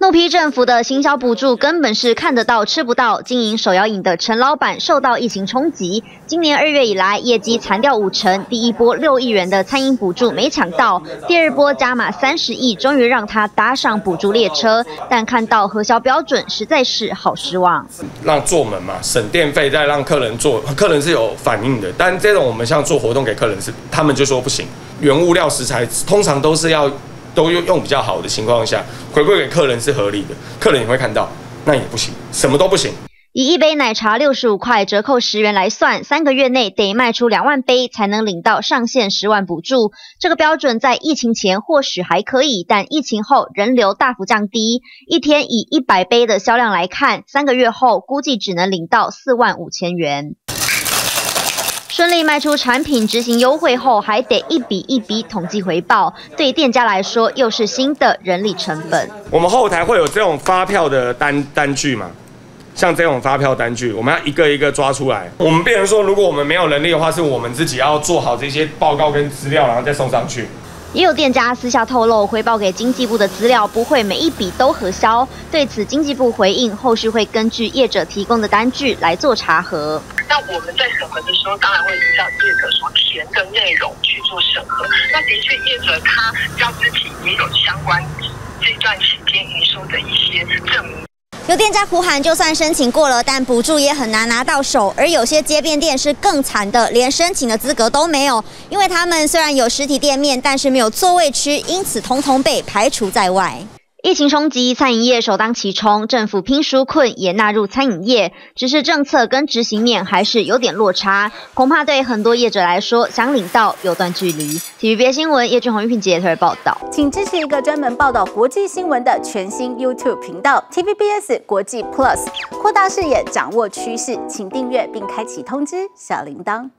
怒批政府的行销补助根本是看得到吃不到，经营手摇饮的陈老板受到疫情冲击，今年2月以来业绩残掉50%，第一波6亿元的餐饮补助没抢到，第二波加码30亿，终于让他搭上补助列车，但看到核销标准实在是好失望。 让做门嘛，省电费再让客人做，客人是有反应的，但这种我们像做活动给客人是，他们就说不行，原物料食材通常都是要。都用比较好的情况下，回馈给客人是合理的，客人也会看到，那也不行，什么都不行。 以一杯奶茶65块折扣10元来算，3个月内得卖出2万杯才能领到上限10万补助。这个标准在疫情前或许还可以，但疫情后人流大幅降低，一天以100杯的销量来看，3个月后估计只能领到4万5千元。顺利卖出产品，执行优惠后，还得一笔一笔统计回报，对店家来说又是新的人力成本。 我们后台会有这种发票的单据嘛？像这种发票单据，我们要一个一个抓出来。我们变成说，如果我们没有能力的话，是我们自己要做好这些报告跟资料，然后再送上去。 也有店家私下透露，回报给经济部的资料不会每一笔都核销。对此，经济部回应，后续会根据业者提供的单据来做查核。 那我们在审核的时候，当然会依照业者所填的内容去做审核。那的确，业者他要自己也有相关这段期间营收的一些证明。 有店家呼喊，就算申请过了，但补助也很难拿到手。而有些街边店是更惨的，连申请的资格都没有，因为他们虽然有实体店面，但是没有座位区，因此统统被排除在外。 疫情冲击，餐饮业首当其冲，政府拼纾困也纳入餐饮业，只是政策跟执行面还是有点落差，恐怕对很多业者来说，想领到有段距离。TVBS 新闻叶俊宏、玉萍姐特别报道， 请支持一个专门报道国际新闻的全新 YouTube 频道 TVBS 国际 Plus， 扩大视野，掌握趋势，请订阅并开启通知小铃铛。